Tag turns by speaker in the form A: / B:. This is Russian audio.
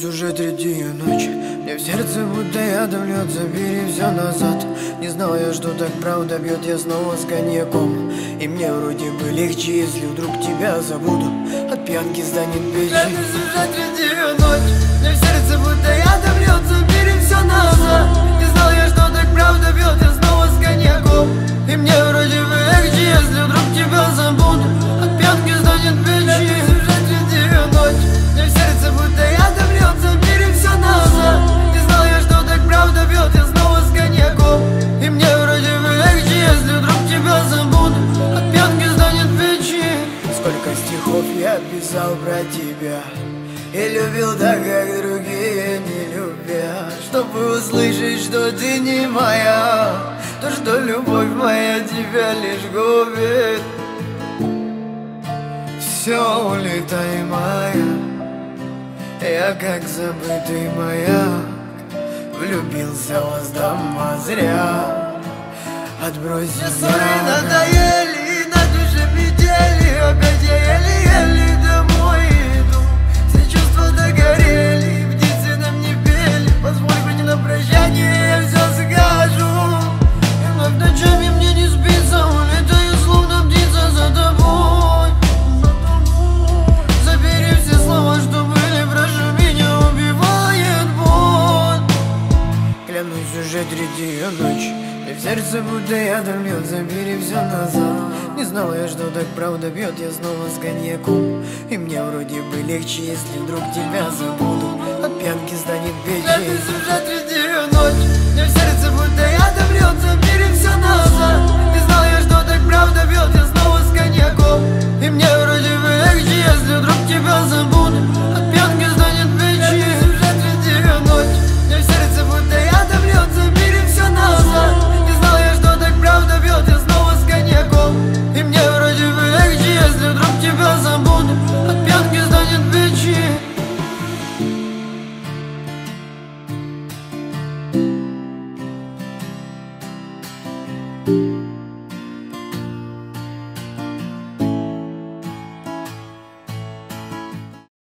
A: Клянусь, уже третья ночь. Мне в сердце будто ядом льет, забери все назад. Не знал я, что так правда бьет, я снова с коньяком. И мне вроде бы легче, если вдруг тебя забуду. От пьянки станет печь. Клянусь, уже третья ночь. Мне в сердце будто ядом льет, забери все назад. Не знал я, что так правда бьет, я снова с коньяком. И мне вроде бы легче, если вдруг тебя забуду. От пьянки станет печь. Уже третья ночь. Мне в сердце будто ядом льет, забери все назад. Не знал я, что так правда бьет, я снова с коньяком. И мне вроде бы легче, если вдруг тебя забуду. От пьянки станет печи. Сколько стихов я писал про тебя и любил так, как другие не любят. Чтобы услышать, что ты не моя, то, что любовь моя тебя лишь губит. Все, улетай, моя. Я как забытый маяк влюбился в вас дома зря. Отбрось меня. Ссоры надоели и на душе метели. Опять я еле-еле домой иду. Все чувства догорели, птицы нам не пели. Позволь быть на прощание, я все скажу. И вновь ночами мне не спится, улетаю словно птица за тобой. Забери все слова, что были, прошу, меня убивает боль. Клянусь, уже третья ночь. И в сердце будто ядом льет, забери все назад. Не знал я, что так правда бьет, я снова с коньяком. И мне вроде бы легче, если вдруг тебя забуду. От пьянки станет печь. Клянусь, уже третья